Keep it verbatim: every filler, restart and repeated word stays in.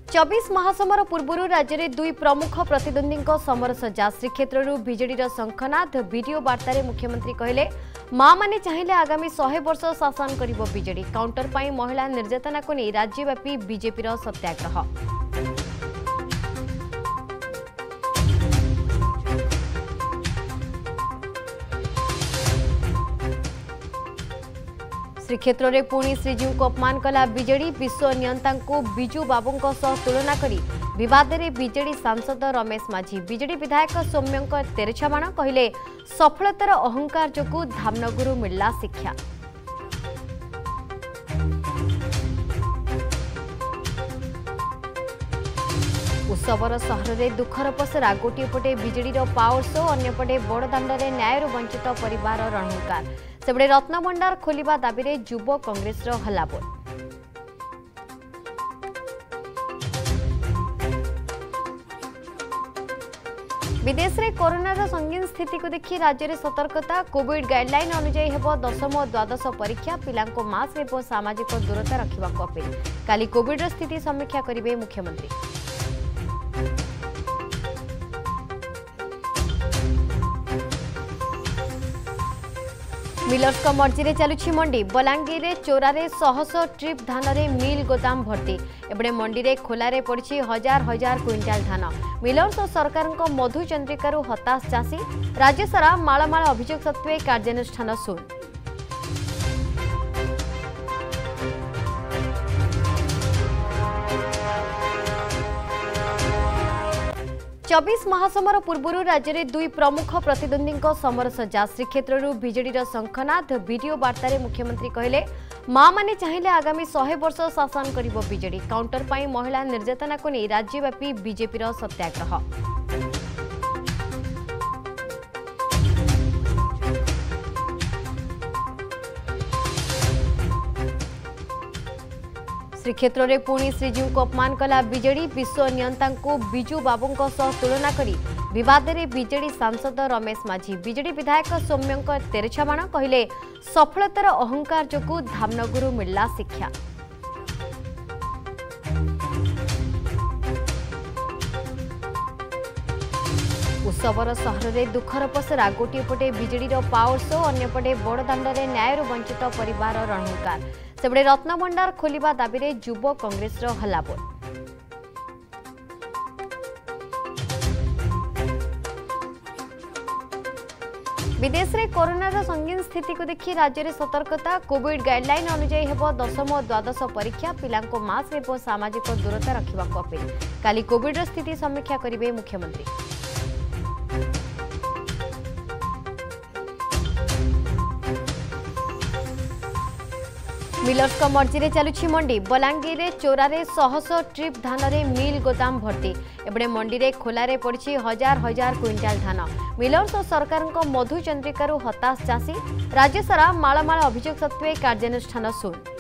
चौबीस महासमर पूर्व राज्य में दुई प्रमुख प्रतिद्वंदी समर सज्जा श्रीक्षेत्र बीजेडी शंखनाथ वीडियो वार्तार मुख्यमंत्री कहले माँ माने चाहिए आगामी शहे वर्ष शासन कर बीजेडी काउंटर पर महिला निर्यातना को नहीं राज्यव्यापी बीजेपी सत्याग्रह। श्रीक्षेत्र में पुणी श्रीजीव को अपमान कला बीजेडी विश्व नियंता विजु बाबू तुलना करी विवाद में बीजेडी सांसद रमेश माझी बीजेडी विधायक सौम्य तेरछा बाण कहले सफलतार अहंकार जो धामनगरु मिलला शिक्षा। उत्सवर सहर में दुखर पसरा गोटे पटे बीजेडी पावर शो अन्यपटे बड़दाण्डे न्याय वंचित परिवार रणहुंकार सेबड़े रत्नभंडार खोलिबा दाबी रे युव कांग्रेस हल्लाबोल। विदेश में कोरोनार संगीन स्थिति को देखि राज्य में सतर्कता कोविड गाइडलाइन अनुଯାयी हेब दशम और द्वादश परीक्षा पिलांको मास्क और सामाजिक दूरता रखा अपील काली कोविड स्थिति समीक्षा करेंगे मुख्यमंत्री। मिलर्स को मर्जी रे चलुछि मंडी बलांगीर रे चोरारे शहश ट्रिप धान रे मिल गोदाम भर्ती एबडे मंडी रे खोलारे पड़छि हजार हजार क्विंटाल धान मिलर्स और सरकार को मधु चंद्रिकारु हताश चाषी राज्य सारा मालमाल अभियोग सत्वे कार्यानुष्ठान शून्य। चौबीस महासमर पूर्व राज्य में दुई प्रमुख प्रतिद्वंदी समर सज्जा श्रीक्षेत्र बीजेडी शंखनाथ वीडियो वार्तार मुख्यमंत्री कहले माँ माने चाहिए आगामी शहे वर्ष शासन कर बीजेडी काउंटर पर महिला निर्यातना को नहीं राज्यव्यापी बीजेपी सत्याग्रह। श्रीक्षेत्र में पुणी श्रीजीव को अपमान कला बीजेडी विश्व नियंता विजु बाबू तुलना करी विवाद में बीजेडी सांसद रमेश माझी बीजेडी विधायक सौम्य तेरछा बाण कहले सफलतार अहंकार जो धामनगरु मिलला शिक्षा। उत्सवर सहर में दुखर पसरा गोटे पटे बीजेडी पावर शो अन्यपटे बड़दाण्डे न्याय वंचित परिवार रणहुंकार सेबड़े रत्नभंडार खोलिबा दाबी रे युव कांग्रेस हल्लाबोल। विदेश में कोरोनार संगीन स्थिति को देखि राज्य में सतर्कता कोविड गाइडलाइन अनुଯାयी हेब दशम और द्वादश परीक्षा पिलांको मास्क और सामाजिक दूरता रखा अपील काली कोविड स्थिति समीक्षा करेंगे मुख्यमंत्री। मिलर्स को मर्जी रे चलुछि मंडी बलांगीर रे चोरारे शहश ट्रिप धान रे मिल गोदाम भर्ती एबडे मंडी रे खोलारे पड़छि हजार हजार क्विंटाल धान मिलर्स और सरकार को मधु चंद्रिकारु हताश चाषी राज्य सारा मालमाल अभियोग सत्वे कार्यानुष्ठान शून्य।